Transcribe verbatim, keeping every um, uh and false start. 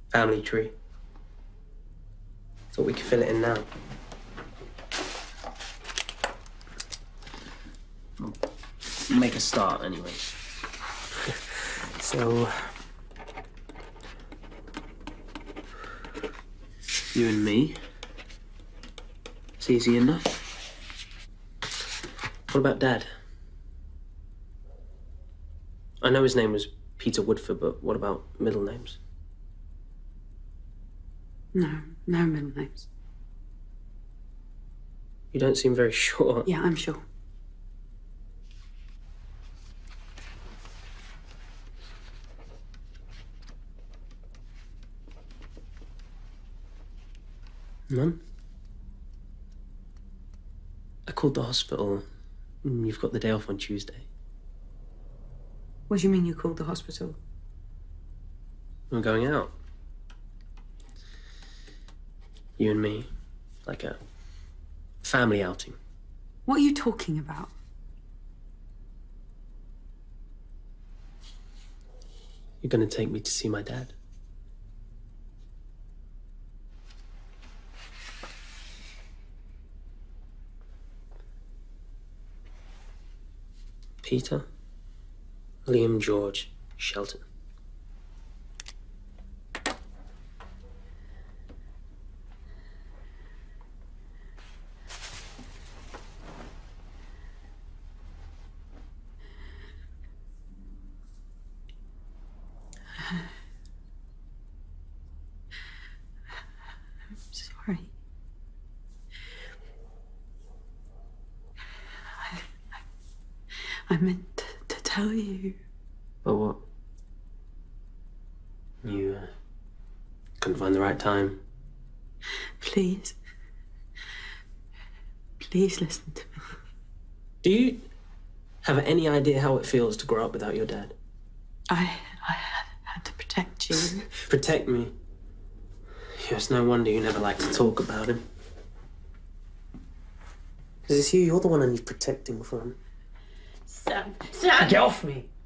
Family tree. Thought we could fill it in now. We'll make a start, anyway. So... You and me. It's easy enough. What about Dad? I know his name was Peter Woodford, but what about middle names? No, no middle names. You don't seem very sure. Yeah, I'm sure. Mum? I called the hospital. You've got the day off on Tuesday. What do you mean you called the hospital? We're going out. You and me. Like a family outing. What are you talking about? You're gonna take me to see my dad. Peter, Liam George Shelton. I'm sorry. I, I, I meant to, to tell you. But what? You uh, couldn't find the right time. Please. Please listen to me. Do you have any idea how it feels to grow up without your dad? I, I had, had to protect you. Protect me? It's no wonder you never like to talk about him. Because it's you, you're the one I need protecting from. Sam, Sam! Get off me!